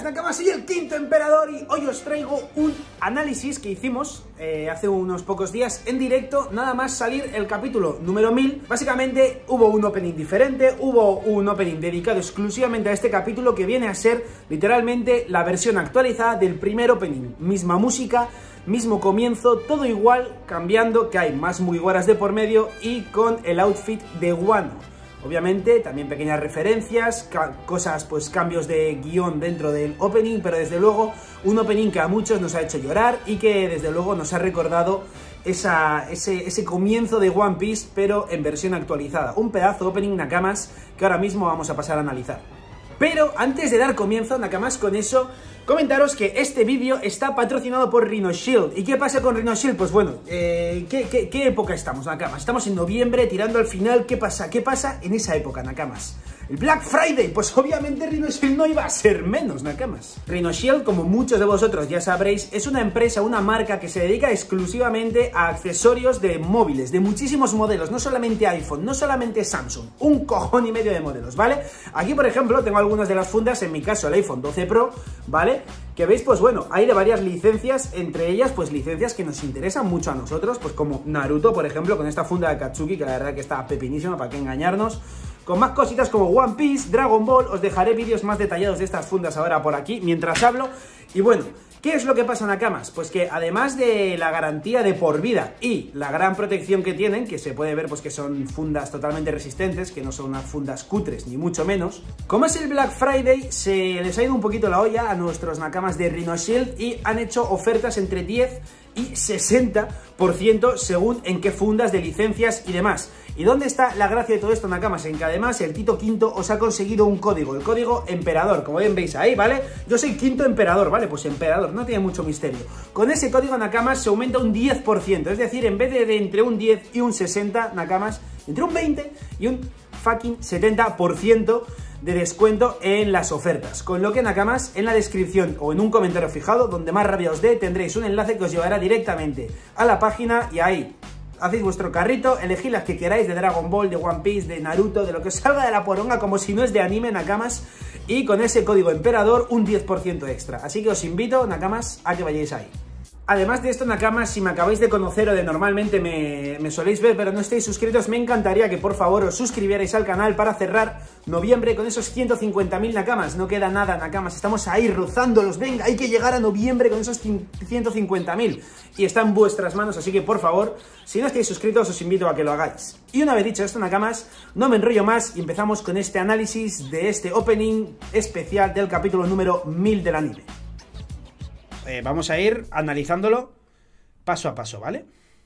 buenas, Nakamas, soy el quinto emperador y hoy os traigo un análisis que hicimos hace unos pocos días en directo, nada más salir el capítulo número 1000. Básicamente hubo un opening diferente, hubo un opening dedicado exclusivamente a este capítulo que viene a ser literalmente la versión actualizada del primer opening. Misma música, mismo comienzo, todo igual, cambiando que hay más Mugiwaras de por medio y con el outfit de Wano. Obviamente, también pequeñas referencias, cosas, pues cambios de guión dentro del opening, pero desde luego un opening que a muchos nos ha hecho llorar y que desde luego nos ha recordado ese comienzo de One Piece, pero en versión actualizada. Un pedazo de opening, Nakamas, que ahora mismo vamos a pasar a analizar. Pero antes de dar comienzo, Nakamas, con eso, comentaros que este vídeo está patrocinado por Rhinoshield. ¿Y qué pasa con Rhinoshield? Pues bueno, ¿qué época estamos, Nakamas? Estamos en noviembre, tirando al final. ¿Qué pasa? ¿Qué pasa en esa época, Nakamas? El Black Friday, pues obviamente Rhinoshield no iba a ser menos, Nakamas. Rhinoshield, como muchos de vosotros ya sabréis, es una empresa, una marca que se dedica exclusivamente a accesorios de móviles, de muchísimos modelos, no solamente iPhone, no solamente Samsung, un cojón y medio de modelos, ¿vale? Aquí, por ejemplo, tengo algunas de las fundas, en mi caso el iPhone 12 Pro, ¿vale? Que veis, pues bueno, hay de varias licencias, entre ellas, pues licencias que nos interesan mucho a nosotros, pues como Naruto, por ejemplo, con esta funda de Katsuki, que la verdad que está pepinísima, para qué engañarnos. Con más cositas como One Piece, Dragon Ball, os dejaré vídeos más detallados de estas fundas ahora por aquí, mientras hablo. Y bueno, ¿qué es lo que pasa, Nakamas? Pues que además de la garantía de por vida y la gran protección que tienen, que se puede ver pues que son fundas totalmente resistentes, que no son unas fundas cutres, ni mucho menos. Como es el Black Friday, se les ha ido un poquito la olla a nuestros Nakamas de Rhinoshield y han hecho ofertas entre 10 y 60% según en qué fundas de licencias y demás. ¿Y dónde está la gracia de todo esto, Nakamas? En que además el Tito Quinto os ha conseguido un código, el código Emperador, como bien veis ahí, ¿vale? Yo soy quinto emperador, ¿vale? Pues emperador, no tiene mucho misterio. Con ese código, Nakamas, se aumenta un 10%, es decir, en vez de entre un 10 y un 60, Nakamas, entre un 20 y un fucking 70% de descuento en las ofertas. Con lo que, Nakamas, en la descripción o en un comentario fijado, donde más rabia os dé, tendréis un enlace que os llevará directamente a la página y ahí hacéis vuestro carrito, elegid las que queráis, de Dragon Ball, de One Piece, de Naruto, de lo que os salga de la poronga, como si no es de anime, Nakamas, y con ese código Emperador un 10% extra. Así que os invito, Nakamas, a que vayáis ahí. Además de esto, Nakamas, si me acabáis de conocer o de normalmente me soléis ver, pero no estáis suscritos, me encantaría que por favor os suscribierais al canal para cerrar noviembre con esos 150.000, Nakamas. No queda nada, Nakamas, estamos ahí rozándolos. Venga, hay que llegar a noviembre con esos 150.000 y está en vuestras manos, así que por favor, si no estáis suscritos, os invito a que lo hagáis. Y una vez dicho esto, Nakamas, no me enrollo más y empezamos con este análisis de este opening especial del capítulo número 1000 del anime. Vamos a ir analizándolo paso a paso, ¿vale?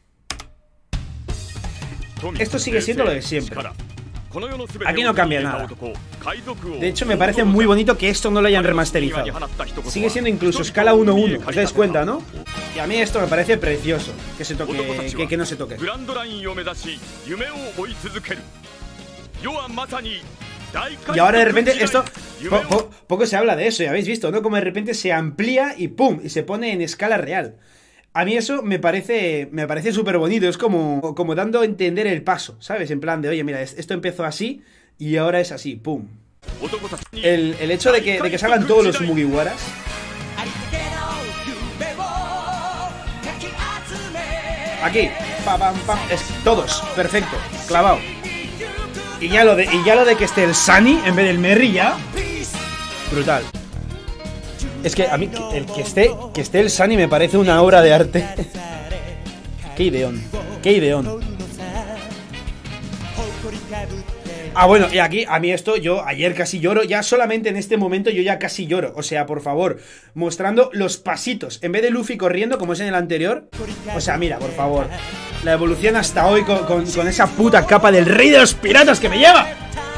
Esto sigue siendo lo de siempre. Aquí no cambia nada. De hecho, me parece muy bonito que esto no lo hayan remasterizado. Sigue siendo incluso escala 1-1, ¿os dais cuenta, no? Y a mí esto me parece precioso. Que se toque, que no se toque. Y ahora de repente esto, poco se habla de eso, ya habéis visto, ¿no? Como de repente se amplía y ¡pum! Y se pone en escala real. A mí eso me parece súper bonito, es como dando a entender el paso, ¿sabes? En plan de, oye, mira, esto empezó así y ahora es así, ¡pum! El hecho de que salgan todos los Mugiwaras. Aquí, pam, pam, pam, todos, perfecto, clavado. Y ya lo de que esté el Sunny en vez del Merry ya. Brutal. Es que a mí que esté el Sunny me parece una obra de arte. Qué ideón. Qué ideón. Ah, bueno, y aquí, a mí esto, yo ayer casi lloro. Ya solamente en este momento yo ya casi lloro. O sea, por favor, mostrando los pasitos. En vez de Luffy corriendo, como es en el anterior. O sea, mira, por favor, la evolución hasta hoy con esa puta capa del rey de los piratas que me lleva.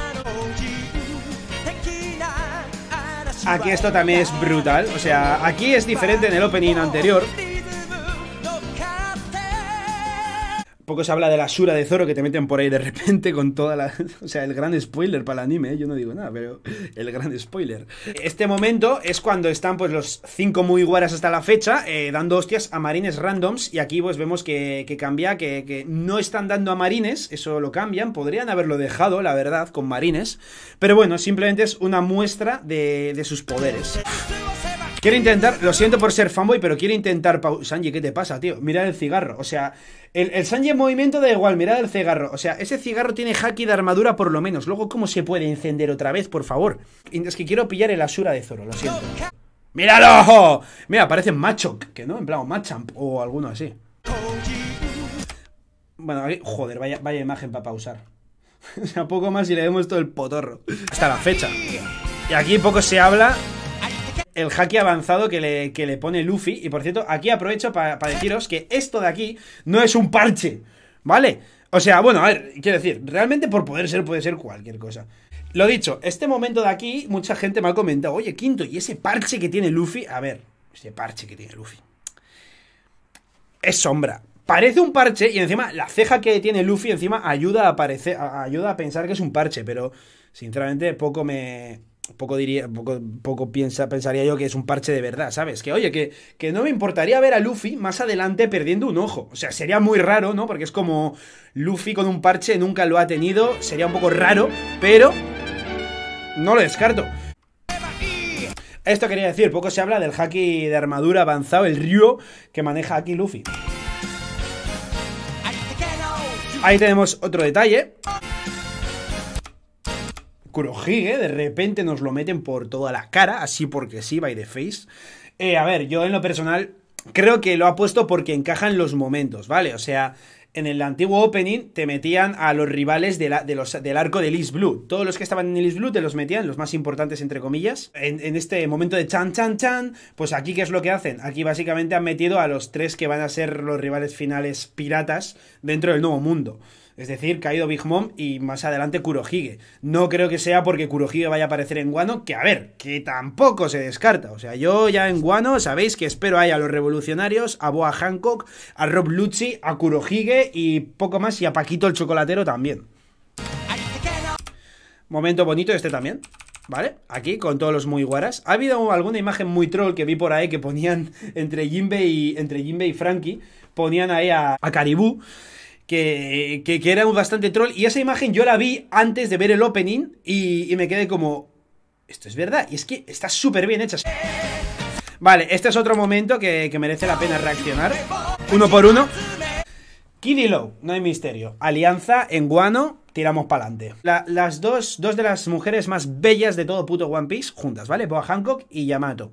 Aquí esto también es brutal. O sea, aquí es diferente en el opening anterior. Poco se habla de la Shura de Zoro que te meten por ahí de repente con toda la... O sea, el gran spoiler para el anime, ¿eh? Yo no digo nada, pero el gran spoiler. Este momento es cuando están pues los 5 Mugiwaras hasta la fecha dando hostias a marines randoms. Y aquí pues vemos que cambia, que no están dando a marines, eso lo cambian. Podrían haberlo dejado, la verdad, con marines. Pero bueno, simplemente es una muestra de sus poderes. Quiero intentar, lo siento por ser fanboy, pero quiero intentar... Sanji, ¿qué te pasa, tío? Mira el cigarro, o sea... El Sanji en movimiento da igual, mirad el cigarro. O sea, ese cigarro tiene haki de armadura por lo menos. Luego, ¿cómo se puede encender otra vez, por favor? Es que quiero pillar el Ashura de Zoro, lo siento. ¡Míralo! Mira, parece Machop, que no, en plan Machamp o alguno así. Bueno, aquí, joder, vaya imagen para pausar. O sea, poco más y le vemos todo el potorro. Hasta la fecha. Y aquí poco se habla... El haki avanzado que le pone Luffy. Y por cierto, aquí aprovecho para deciros que esto de aquí no es un parche, ¿vale? O sea, bueno, a ver, quiero decir, realmente por poder ser, puede ser cualquier cosa. Lo dicho, este momento de aquí, mucha gente me ha comentado: oye, Quinto, ¿y ese parche que tiene Luffy? A ver, ese parche que tiene Luffy es sombra. Parece un parche y encima la ceja que tiene Luffy encima ayuda a pensar que es un parche. Pero, sinceramente, pensaría yo que es un parche de verdad, ¿sabes? Que oye, que no me importaría ver a Luffy más adelante perdiendo un ojo. O sea, sería muy raro, ¿no? Porque es como Luffy con un parche nunca lo ha tenido. Sería un poco raro, pero no lo descarto. Esto quería decir, poco se habla del haki de armadura avanzado, el Ryo, que maneja aquí Luffy. Ahí tenemos otro detalle. Kurohige, de repente nos lo meten por toda la cara, así porque sí, by the face. A ver, yo en lo personal creo que lo ha puesto porque encajan los momentos, ¿vale? O sea, en el antiguo opening te metían a los rivales del arco de East Blue. Todos los que estaban en East Blue te los metían, los más importantes entre comillas. En este momento de chan chan chan, pues aquí ¿qué es lo que hacen? Aquí básicamente han metido a los 3 que van a ser los rivales finales piratas dentro del nuevo mundo. Es decir, Kaido, Big Mom y más adelante Kurohige. No creo que sea porque Kurohige vaya a aparecer en Wano, que a ver, que tampoco se descarta. O sea, yo ya en Wano sabéis que espero ahí a los revolucionarios, a Boa Hancock, a Rob Lucci, a Kurohige y poco más, y a Paquito el chocolatero también. Momento bonito este también, ¿vale? Aquí con todos los Mugiwaras. Ha habido alguna imagen muy troll que vi por ahí que ponían entre Jinbei y Franky, ponían ahí a Caribou. Que era un bastante troll. Y esa imagen yo la vi antes de ver el opening y me quedé como... Esto es verdad. Y es que está súper bien hecha. Vale, este es otro momento que merece la pena reaccionar. Uno por uno. Kid y Law, no hay misterio. Alianza en Wano, tiramos para adelante. Las dos de las mujeres más bellas de todo puto One Piece juntas, ¿vale? Boa Hancock y Yamato.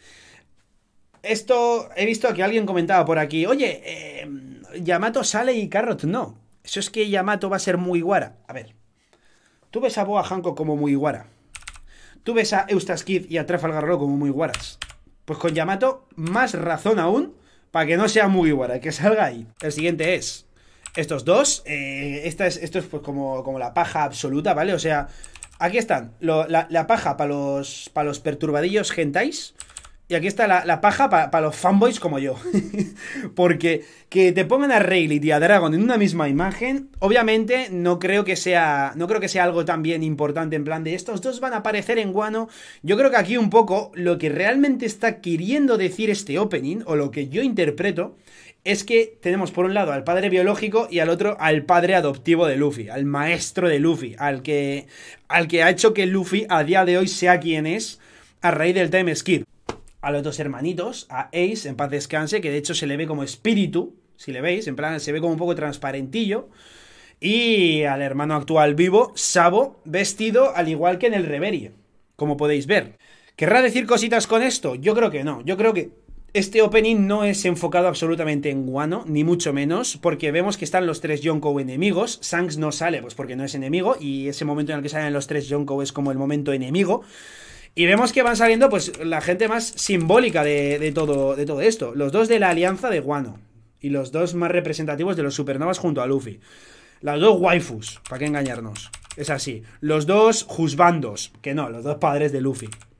Esto, he visto que alguien comentaba por aquí: oye, Yamato sale y Carrot no. Eso es que Yamato va a ser Mugiwara. A ver, tú ves a Boa Hancock como Mugiwara, tú ves a Eustace Kid y a Trafalgar Law como Mugiwaras. Pues con Yamato más razón aún para que no sea Mugiwara, que salga ahí. El siguiente es estos dos. Esto es pues como la paja absoluta, ¿vale? O sea, aquí están la paja para los perturbadillos hentais. Y aquí está la paja para los fanboys como yo. Porque que te pongan a Rayleigh y a Dragon en una misma imagen, obviamente no creo que sea algo tan bien importante en plan de estos dos van a aparecer en Wano. Yo creo que aquí un poco lo que realmente está queriendo decir este opening, o lo que yo interpreto, es que tenemos por un lado al padre biológico y al otro al padre adoptivo de Luffy, al maestro de Luffy, al que ha hecho que Luffy a día de hoy sea quien es a raíz del time skip. A los dos hermanitos, a Ace, en paz descanse, que de hecho se le ve como espíritu, si le veis, en plan se ve como un poco transparentillo. Y al hermano actual vivo, Sabo, vestido al igual que en el Reverie, como podéis ver. ¿Querrá decir cositas con esto? Yo creo que no, yo creo que este opening no es enfocado absolutamente en Wano, ni mucho menos, porque vemos que están los 3 Yonkou enemigos. Shanks no sale pues porque no es enemigo, y ese momento en el que salen los 3 Yonkou es como el momento enemigo. Y vemos que van saliendo pues la gente más simbólica de todo esto. Los dos de la alianza de Wano. Y los dos más representativos de los supernovas junto a Luffy. Las dos waifus, para qué engañarnos. Es así. Los dos juzbandos. Que no, los dos padres de Luffy.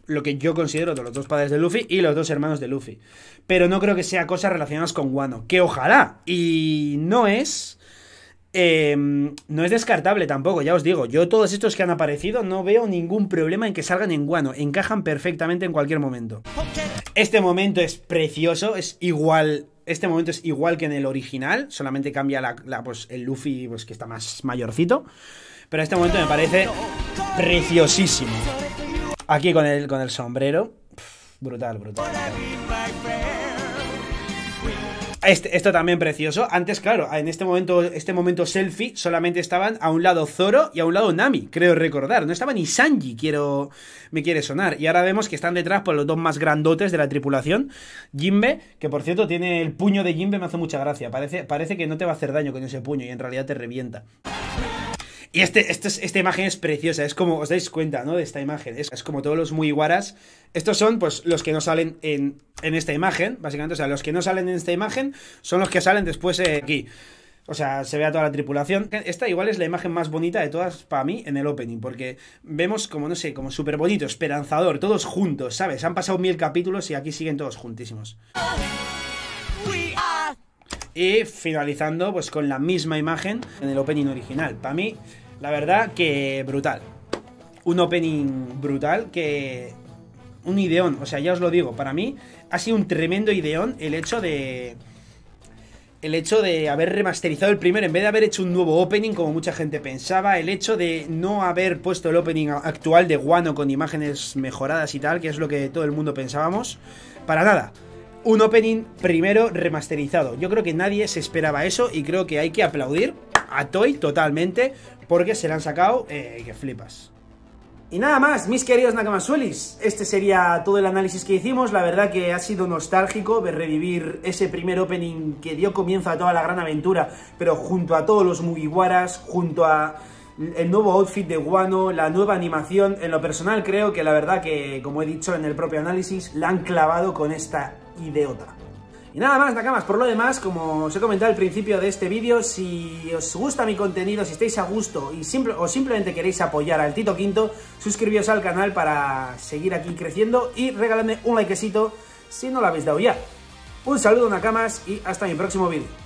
lo que yo considero de los dos padres de Luffy y los dos hermanos de Luffy. Pero no creo que sea cosas relacionadas con Wano, que ojalá. Y no es descartable tampoco, ya os digo. Yo todos estos que han aparecido no veo ningún problema en que salgan en Wano. Encajan perfectamente en cualquier momento. Este momento es precioso, es igual... Este momento es igual que en el original, solamente cambia pues, el Luffy pues, que está más mayorcito. Pero este momento me parece preciosísimo. Aquí con el sombrero. Brutal, brutal. Esto también precioso. Antes, claro, en este momento selfie solamente estaban a un lado Zoro y a un lado Nami, creo recordar. No estaba ni Sanji, me quiere sonar. Y ahora vemos que están detrás por los dos más grandotes de la tripulación. Jinbe, que por cierto tiene el puño de Jinbe, me hace mucha gracia. Parece que no te va a hacer daño con ese puño y en realidad te revienta. Y esta imagen es preciosa, es como, os dais cuenta, ¿no? De esta imagen, es como todos los Mugiwaras. Estos son, pues, los que no salen en esta imagen, básicamente, o sea, los que no salen en esta imagen son los que salen después aquí. O sea, se ve a toda la tripulación. Esta igual es la imagen más bonita de todas para mí en el opening, porque vemos como, no sé, como súper bonito, esperanzador, todos juntos, ¿sabes? Han pasado 1000 capítulos y aquí siguen todos juntísimos. Y finalizando, pues, con la misma imagen en el opening original. Para mí... La verdad que brutal. Un opening brutal, que... Un ideón, o sea, ya os lo digo, para mí ha sido un tremendo ideón el hecho de haber remasterizado el primero en vez de haber hecho un nuevo opening como mucha gente pensaba, el hecho de no haber puesto el opening actual de Wano con imágenes mejoradas y tal, que es lo que todo el mundo pensábamos. Para nada. Un opening primero remasterizado. Yo creo que nadie se esperaba eso y creo que hay que aplaudir a Toei totalmente porque se la han sacado que flipas. Y nada más, mis queridos Nakamasuelis, este sería todo el análisis que hicimos. La verdad que ha sido nostálgico ver revivir ese primer opening que dio comienzo a toda la gran aventura, pero junto a todos los Mugiwaras, junto a el nuevo outfit de Wano, la nueva animación. En lo personal creo que la verdad que, como he dicho en el propio análisis, la han clavado con esta ideota. Y nada más, Nakamas, por lo demás, como os he comentado al principio de este vídeo, si os gusta mi contenido, si estáis a gusto y simplemente queréis apoyar al Tito Quinto, suscribíos al canal para seguir aquí creciendo y regaladme un likecito si no lo habéis dado ya. Un saludo, Nakamas, y hasta mi próximo vídeo.